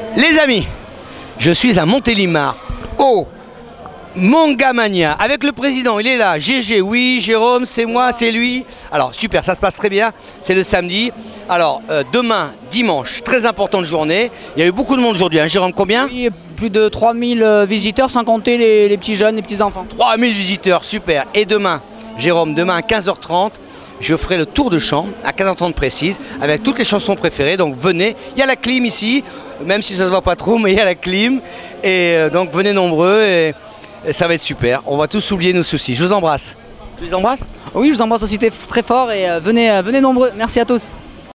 Les amis, je suis à Montélimar, au Mangamania, avec le président, il est là, GG, oui, Jérôme, c'est moi, c'est lui. Alors super, ça se passe très bien, c'est le samedi. Alors demain, dimanche, très importante journée. Il y a eu beaucoup de monde aujourd'hui, hein, Jérôme, combien? Oui, plus de 3000 visiteurs, sans compter les petits jeunes, les petits enfants. 3000 visiteurs, super. Et demain, Jérôme, demain à 15h30, je ferai le tour de chant, à 15h30 précise, avec toutes les chansons préférées. Donc venez, il y a la clim ici, même si ça ne se voit pas trop, mais il y a la clim. Et donc venez nombreux et ça va être super. On va tous oublier nos soucis. Je vous embrasse. Tu les embrasses? Oui, je vous embrasse aussi très fort et venez nombreux. Merci à tous.